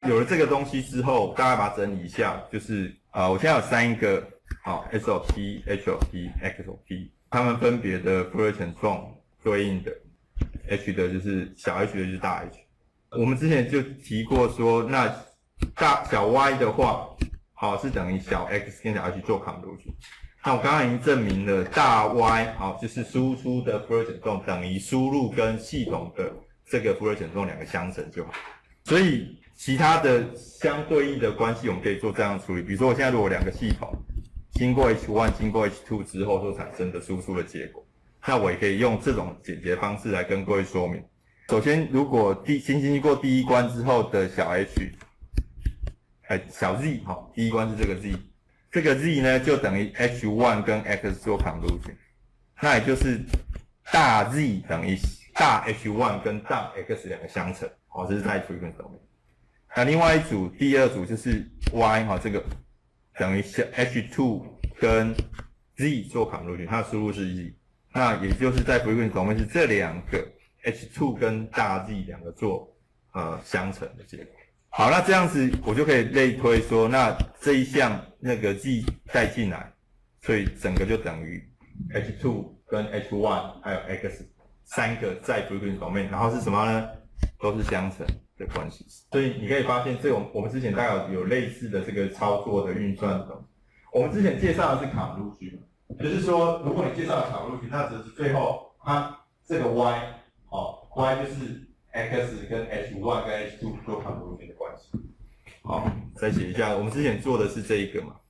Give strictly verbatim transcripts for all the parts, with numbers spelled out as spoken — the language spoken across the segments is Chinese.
有了这个东西之后，大概把它整理一下，就是呃，我现在有三个好 S O P、H O P、X O P， 它们分别的 Fourier 权重对应的 H 的就是小 h 的就是大 H。我们之前就提过说，那大小 y 的话，好是等于小 x 跟小 h 做 convolution。那我刚刚已经证明了大 y 好就是输出的 Fourier 权重等于输入跟系统的这个 Fourier 权重两个相乘就好。所以其他的相对应的关系，我们可以做这样的处理。比如说，我现在如果两个系统经过 H 一 经过 H 二 之后所产生的输出的结果，那我也可以用这种简洁方式来跟各位说明。首先，如果第先经过第一关之后的小 h， 哎小 z 哈，第一关是这个 z， 这个 z 呢就等于 H 一 跟 x 做 convolution， 那也就是大 z 等于大 H 一 跟大 x 两个相乘。哦，这是在 frequency domain。那另外一组，第二组就是 y 哈，这个等于 H 二 跟 z 做 convolution， 它的输入是 z， 那也就是在 frequency domain是这两个 H 二 跟大 z 两个做呃相乘的结果。好，那这样子我就可以类推说，那这一项那个 z 带进来，所以整个就等于 H 二 跟 H 一 还有 x 三个在 frequency domain， 然后是什么呢？都是相乘的关系，所以你可以发现，这种我们之前大概有类似的这个操作的运算的东西。我们之前介绍的是 convolution， 就是说，如果你介绍了 convolution， 那只是最后它这个 y， 哦 ，y 就是 x 跟 H 一 跟 H 二 做 convolution 的关系。好，再写一下，我们之前做的是这一个嘛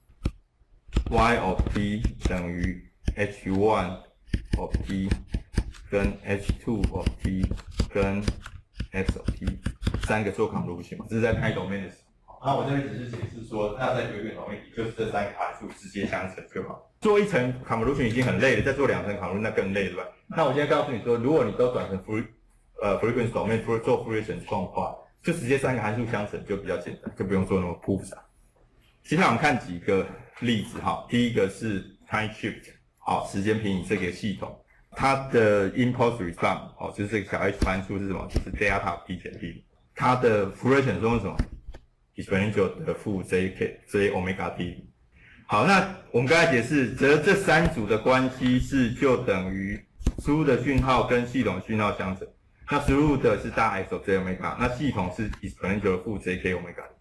，y of t 等于 H 一 of t 跟 H 二 of t 跟x of t 三个做 convolution 嘛，这是在开 domain 的时候。那我这边只是解释说，那在 frequency domain 里就是这三个函数直接相乘就好。做一层 convolution 已经很累了，再做两层 convolution 那更累，对吧？那我现在告诉你说，如果你都转成 free 呃 frequency domain 做 Fourier 权重的话，就直接三个函数相乘就比较简单，就不用做那么复杂。接下来我们看几个例子哈。第一个是 time shift， 好，时间平移这个系统。它的 impulse response 哦，就是这个小 h 函数是什么？就是 delta t 减 t。它的 Fourier 权重是什么 ？exponential 的负 jk j omega t。好，那我们刚才解释，则这三组的关系是就等于输入的讯号跟系统讯号相乘。那输入的是大 X of j omega， 那系統是 exponential 的负 jk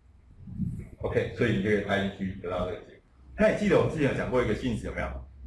omega。OK， 所以你就可以拍进去得到这个结果。那你记得我们之前有讲过一个性质有没有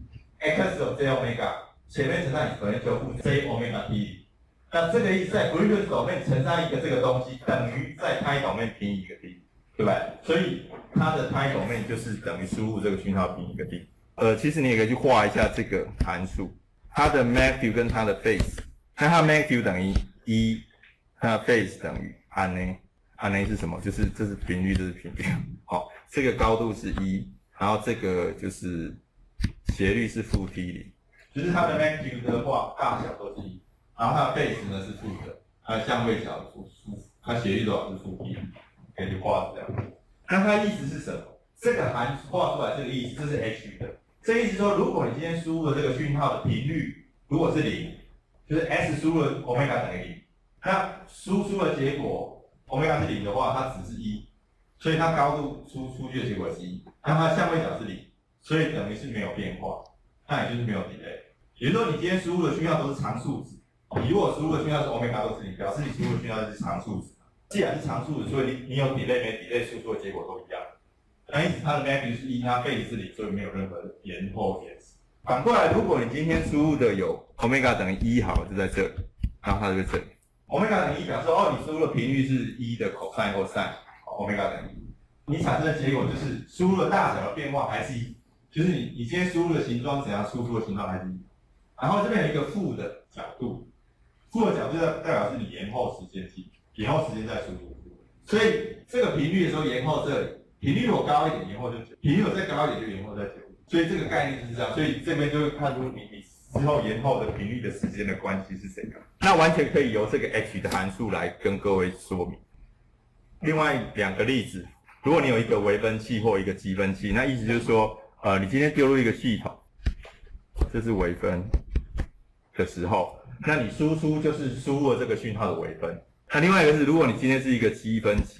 ？X of j omega 前面乘上 exponential 负 j omega t， 那这个意思在 frequency domain乘上一个这个东西，等于在 time domain 平移一个 t， 对吧？所以它的 time domain 就是等于输入这个讯号平移一个 t。呃，其实你也可以去画一下这个函数，它的 magnitude 跟它的 phase。那它 magnitude 等于一，它的 phase 等于 RNA，RNA 是什么？就是这是频率，这是频率。好，这个高度是一，然后这个就是斜率是负 t 零，就是它的 magnitude 的话，大小都是一，然后它的 phase 呢是负的，它的相位角是负负，它斜率多少是负 t， 可以去画这样。那它的意思是什么？这个函数画出来这个意思，这是 h 的，这意思说，如果你今天输入的这个讯号的频率如果是零。就是 S 输入的 omega 等于零，那输出的结果 omega 是零的话，它只是一，所以它高度输出去的结果是一，那它相位角是零，所以等于是没有变化，那也就是没有 delay。也就是说，你今天输入的讯号都是常数值，你如果输入的讯号是 omega 都是零，表示你输入的讯号是常数值。既然是常数值，所以你你有 delay 没 delay 输出的结果都一样。那因此它的 magnitude 是一，它 phase 是零，所以没有任何延后延迟。反过来，如果你今天输入的有 omega 等于一，好了，就在这里，然后它就在这里。omega 等于一表示哦，你输入的频率是一的 cosine 或 sin，omega 等于一，你产生的结果就是输入的大小的变化还是一，就是你你今天输入的形状怎样，输出的形状还是一。然后这边有一个负的角度，负的角度代表是你延后时间计，延后时间再输入。所以这个频率的时候延后这里，频率如果高一点，延后就九；频率如果再高一点，就延后在九。所以这个概念就是这样，所以这边就会看出你你之后延后的频率的时间的关系是怎样。那完全可以由这个 h 的函数来跟各位说明。另外两个例子，如果你有一个微分器或一个积分器，那意思就是说，呃，你今天丢入一个系统，这是微分的时候，那你输出就是输入了这个讯号的微分。那另外一个是，如果你今天是一个积分器，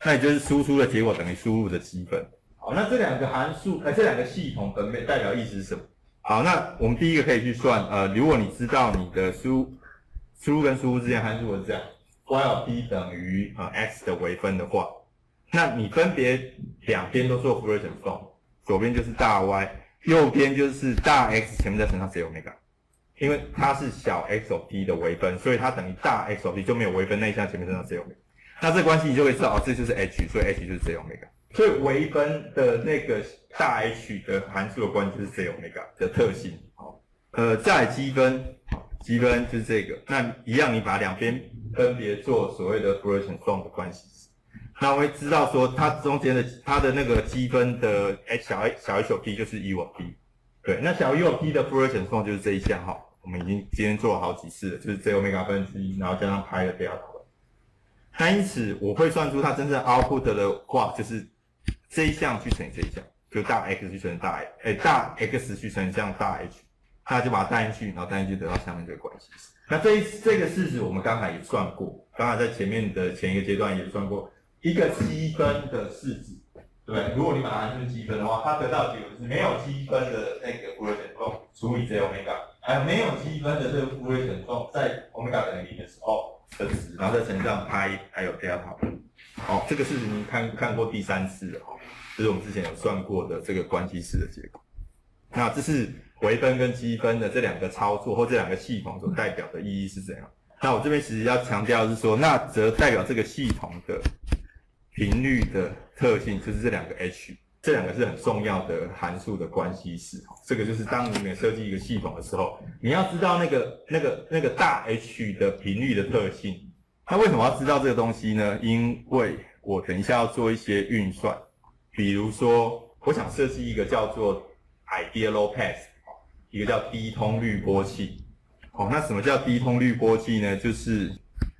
那也就是输出的结果等于输入的积分。好，那这两个函数，呃，这两个系统分别代表意思是什么？好，那我们第一个可以去算，呃，如果你知道你的输输入跟输入之间函数是这样 ，while p 等于呃 x 的微分的话，那你分别两边都做 Fourier 乘送，左边就是大 Y， 右边就是大 X 前面再乘上 j omega。因为它是小 x of t 的微分，所以它等于大 x of t 就没有微分那一项前面乘上 j omega。那这关系你就会知道，哦，这就是 h， 所以 h 就是 j omega。所以微分的那个大 h 的函数的关系就是 j omega 的特性。好，呃，再来积分，积分就是这个。那一样，你把两边分别做所谓的 Fourier 乘送的关系。那我会知道说，它中间的它的那个积分的 h 小 h 小 h of t 就是 u of t。对，那小 u of t 的 Fourier 乘送就是这一项哈。我们已经今天做了好几次了，就是 j omega 分之一，然后加上派的 delta。那因此我会算出它真正 output 的话，就是这一项去乘以这一项，就大 X 去乘以大 X， 哎，大 X 去乘以这样大 H， 那就把它带进去，然后带进去得到下面这个关系。那这一这个式子我们刚才也算过，刚才在前面的前一个阶段也算过一个积分的式子。对，如果你把它按成积分的话，它得到的结果是没有积分的那个Fourier乘送除以 j omega， 还有没有积分的这个Fourier乘送在 omega 等于零的时候的值，然后再乘上派还有 delta。好，这个事情你看看过第三次了哈，这是我们之前有算过的这个关系式的结果。那这是微分跟积分的这两个操作或这两个系统所代表的意义是怎样？那我这边其实要强调的是说，那则代表这个系统的频率的特性就是这两个 h， 这两个是很重要的函数的关系式。这个就是当你们设计一个系统的时候，你要知道那个那个那个大 H 的频率的特性。那为什么要知道这个东西呢？因为我等一下要做一些运算，比如说我想设计一个叫做 ideal low pass， 一个叫低通滤波器。哦，那什么叫低通滤波器呢？就是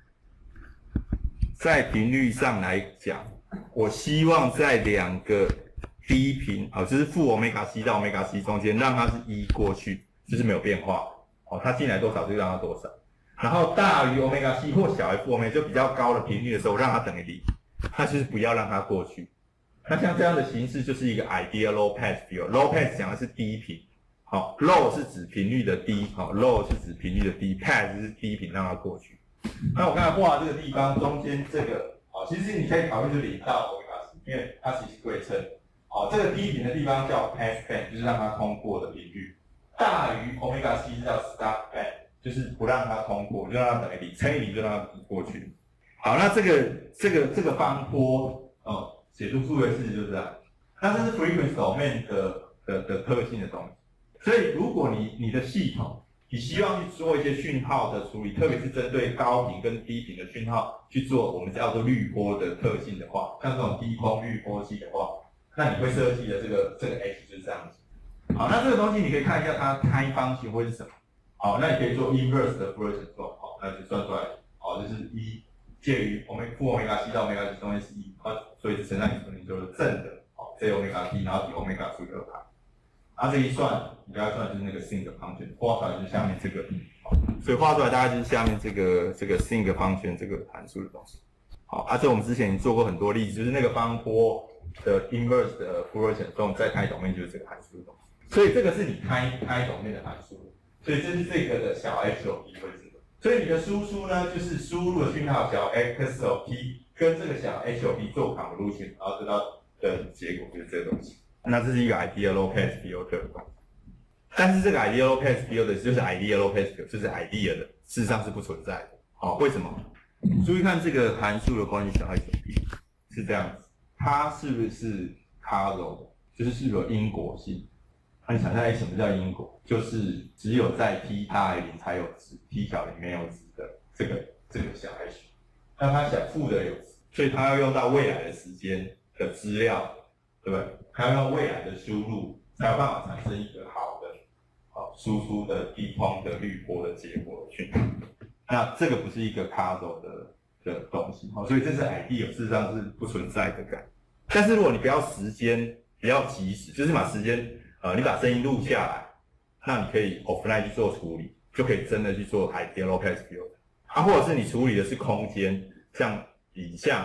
在频率上来讲，我希望在两个低频，哦，就是负 omega c 到 omega c 中间，让它是一过去，就是没有变化。哦，它进来多少就让它多少。然后大于 omega c 或小于负 omega 就比较高的频率的时候，让它等于零，那就是不要让它过去。那像这样的形式就是一个 ideal low pass field。low pass 讲的是低频，好 ，low 是指频率的低，好 ，low 是指频率的低 ，pass 是低频让它过去。那我刚才画这个地方中间这个，好，其实你可以考虑是零到 omega c， 因为它其实对称。好，这个低频的地方叫 pass band， 就是让它通过的频率。大于 omega c 是叫 stop band， 就是不让它通过，就让它等于零，乘以零就让它过去。好，那这个这个这个方波，哦，写出数学式子就是这样。那这是 frequency domain 的的的特性的东西。所以如果你你的系统你希望去做一些讯号的处理，特别是针对高频跟低频的讯号去做我们叫做滤波的特性的话，像这种低空滤波器的话，那你会设计的这个这个 H 就是这样子。好，那这个东西你可以看一下它开方形会是什么。好，那你可以做 inverse 的 Fourier 乘送，好，那就算出来，好，就是一介于我们负 omega c 到 omega c 中间是一，啊，所以乘上一乘以就是正的，好 ，j omega t， 然后比 omega 除以二派。啊，这一算，你要算就是那个 sinc function， 画出来就是下面这个，所以画出来大概就是下面这个这个 sinc function 这个函数的东西。好，啊，这我们之前已经做过很多例子，就是那个方波的 inverse 的 Fourier 乘送在开 domain 就是这个函数的东西。所以这个是你开开 domain 的函数，所以这是这个的小 h of t 会是这个。所以你的输出呢，就是输入的讯号小 x of t 跟这个小 h of t 做 convolution， 然后得到的结果就是这个东西。那这是一个 ideal low pass field 的东西，但是这个 ideal low pass field 就是 ideal low pass field， 就是 ideal 的，事实上是不存在的。好，为什么？注意看这个函数的关系小 h of t 是这样子，它是不是 causal 的？就是是不是有因果性？那你想象一下什么叫因果？就是只有在 t 大于零才有值 ，t 小于没有值的这个这个小 h， 那它小负的有值，所以它要用到未来的时间的资料。对不对？还要用未来的输入，才有办法产生一个好的、好输出的低空的滤波的结果讯号。那这个不是一个 causal 的的东西，好，所以这是 ideal， 事实上是不存在的感。但是如果你不要时间，不要即时，就是把时间，呃，你把声音录下来，那你可以 offline 去做处理，就可以真的去做 ideal low pass field。啊，或者是你处理的是空间，像影像。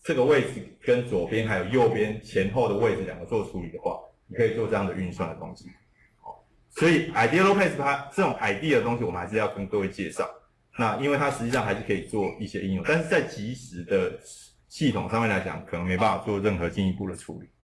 这个位置跟左边还有右边前后的位置两个做处理的话，你可以做这样的运算的东西。所以 Idea Low Pass 它这种 idea 的东西，我们还是要跟各位介绍。那因为它实际上还是可以做一些应用，但是在即时的系统上面来讲，可能没办法做任何进一步的处理。